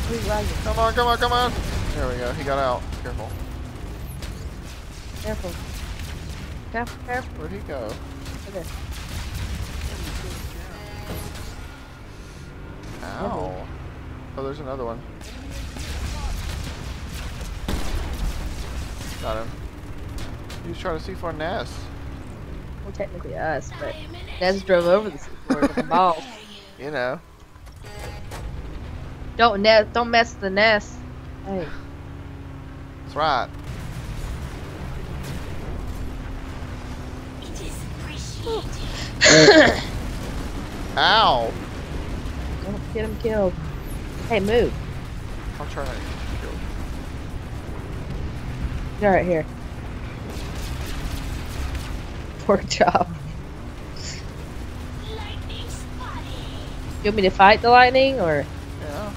Who's lagging? Come on, come on, come on. There we go. He got out. Careful. Careful. Careful, careful. Where'd he go? Okay. Ow. Oh, there's another one. Got him. He was trying to C4 Ness. Well, technically us, but Nez drove over the C4 with the ball. You know. Don't mess with the nest. Hey. That's right. Ow. Don't get him killed. Hey, move. I'll try to kill him. All right, here. Poor job. You want me to fight the lightning, or? Yeah.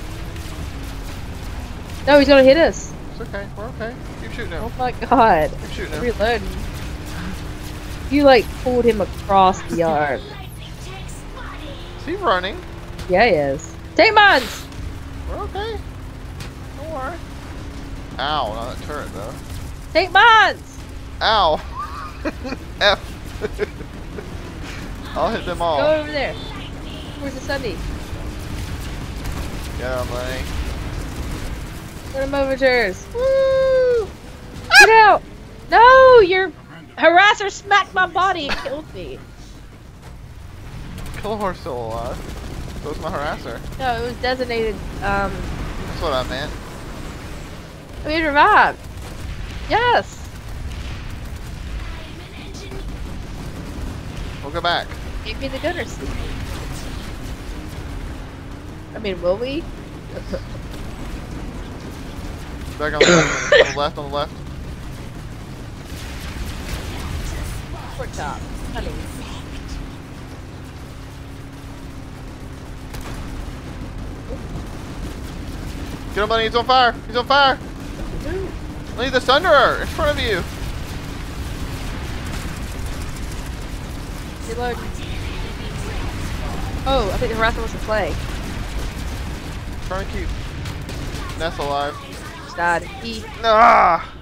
No, he's gonna hit us. It's okay. We're okay. Keep shooting him. Oh my god. Keep shooting him. Reloading. You like pulled him across the yard. Is he running? Yeah, he is. Take mines! We're okay. Don't worry. Ow, not that turret though. Take mines! Ow. F. I'll hit them all. Go over there. Where's the Sunday? Get him, Lenny. Get him over chairs. Woo! Get out! No, your harasser smacked my body and killed me. Killhor's still alive. So is my harasser. No, it was designated, That's what I meant. we revived. Yes! We'll go back. Give me the gunner seat. I mean, will we? Back on the left, on the left, on the left. Or top. Honey. Get him, Lenny. He's on fire. He's on fire. Lenny, the Thunderer in front of you. Reload. Oh, I think the harasser wants to play. Trying to keep Ness alive. Just died. Ah!